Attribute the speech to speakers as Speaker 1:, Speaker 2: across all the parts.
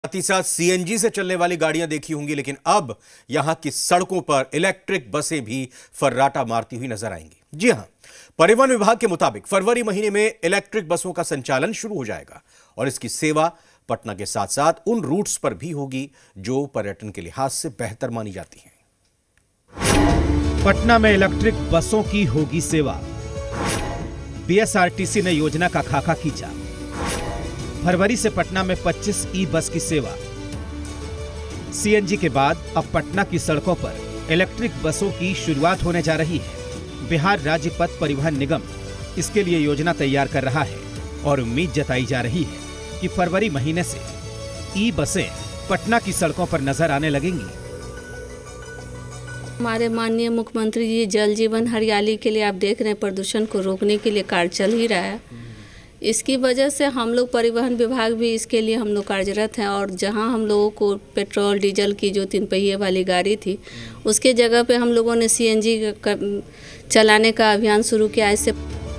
Speaker 1: साथ ही साथ सीएनजी से चलने वाली गाड़ियां देखी होंगी, लेकिन अब यहां की सड़कों पर इलेक्ट्रिक बसें भी फर्राटा मारती हुई नजर आएंगी। जी हां, परिवहन विभाग के मुताबिक फरवरी महीने में इलेक्ट्रिक बसों का संचालन शुरू हो जाएगा और इसकी सेवा पटना के साथ साथ उन रूट्स पर भी होगी जो पर्यटन के लिहाज से बेहतर मानी जाती हैं।
Speaker 2: पटना में इलेक्ट्रिक बसों की होगी सेवा। बीएसआरटीसी ने योजना का खाका खींचा। फरवरी से पटना में 25 ई बस की सेवा। सीएनजी के बाद अब पटना की सड़कों पर इलेक्ट्रिक बसों की शुरुआत होने जा रही है। बिहार राज्य पथ परिवहन निगम इसके लिए योजना तैयार कर रहा है और उम्मीद जताई जा रही है कि फरवरी महीने से ई बसें पटना की सड़कों पर नजर आने लगेंगी।
Speaker 3: हमारे माननीय मुख्यमंत्री जी जल जीवन हरियाली के लिए आप देख रहे हैं, प्रदूषण को रोकने के लिए कार्य चल ही रहा है। इसकी वजह से हम लोग परिवहन विभाग भी इसके लिए हम लोग कार्यरत हैं और जहां हम लोगों को पेट्रोल डीजल की जो 3 पहिए वाली गाड़ी थी उसके जगह पे हम लोगों ने सीएनजी चलाने का अभियान शुरू किया। इससे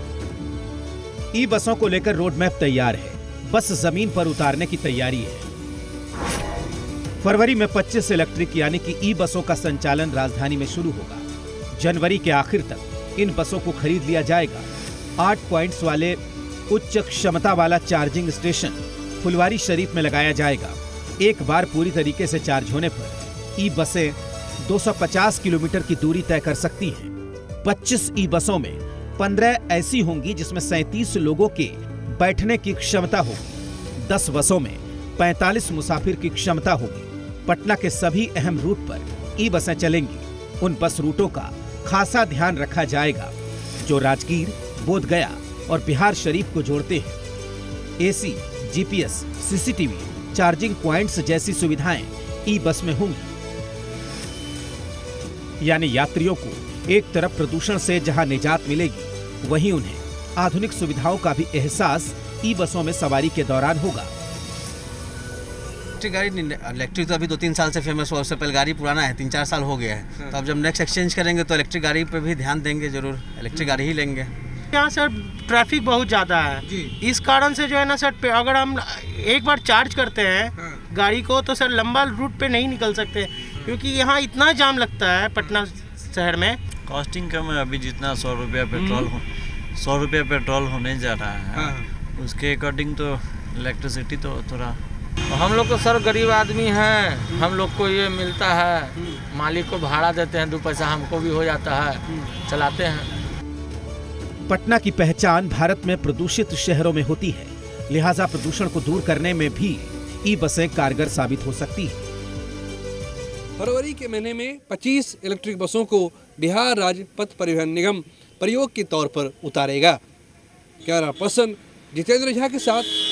Speaker 2: ई बसों को लेकर रोड मैप तैयार है, बस जमीन पर उतारने की तैयारी है। फरवरी में 25 इलेक्ट्रिक यानी कि ई बसों का संचालन राजधानी में शुरू होगा। जनवरी के आखिर तक इन बसों को खरीद लिया जाएगा। 8 पॉइंट्स वाले उच्च क्षमता वाला चार्जिंग स्टेशन फुलवारी शरीफ में लगाया जाएगा। एक बार पूरी तरीके से चार्ज होने पर ई बसें 250 किलोमीटर की दूरी तय कर सकती हैं। 25 ई बसों में 15 ऐसी होंगी जिसमें 37 लोगों के बैठने की क्षमता होगी। 10 बसों में 45 मुसाफिर की क्षमता होगी। पटना के सभी अहम रूट पर ई बसें चलेंगी। उन बस रूटों का खासा ध्यान रखा जाएगा जो राजगीर, बोधगया और बिहार शरीफ को जोड़ते हैं। AC, GPS, CCTV, charging points जैसी सुविधाएं ई बस में होंगी। यानी यात्रियों को एक तरफ प्रदूषण से जहां निजात मिलेगी, वहीं उन्हें आधुनिक सुविधाओं का भी एहसास ई बसों में सवारी के दौरान होगा।
Speaker 4: इलेक्ट्रिक तो अभी 2-3 साल से फेमस हुआ, उससे पहले गाड़ी पुराना है, 3-4 साल हो गया है। तो अब जब नेक्स्ट एक्सचेंज करेंगे तो इलेक्ट्रिक गाड़ी पे भी ध्यान देंगे, जरूर इलेक्ट्रिक गाड़ी ही लेंगे।
Speaker 5: यहाँ सर ट्रैफिक बहुत ज़्यादा है जी। इस कारण से जो है ना सर, अगर हम एक बार चार्ज करते हैं गाड़ी को तो सर लंबा रूट पे नहीं निकल सकते क्योंकि यहाँ इतना जाम लगता है पटना शहर में।
Speaker 6: कॉस्टिंग कम है, अभी जितना 100 रुपया पेट्रोल होने जा रहा है उसके अकॉर्डिंग तो इलेक्ट्रिसिटी तो थोड़ा।
Speaker 7: हम लोग तो सर गरीब आदमी हैं, हम लोग को ये मिलता है, मालिक को भाड़ा देते हैं, 2 पैसा हमको भी हो जाता है, चलाते हैं।
Speaker 2: पटना की पहचान भारत में प्रदूषित शहरों में होती है, लिहाजा प्रदूषण को दूर करने में भी ई बसें कारगर साबित हो सकती हैं।
Speaker 8: फरवरी के महीने में 25 इलेक्ट्रिक बसों को बिहार राज्य पथ परिवहन निगम प्रयोग के तौर पर उतारेगा। कैमरा पर्सन जितेंद्र झा के साथ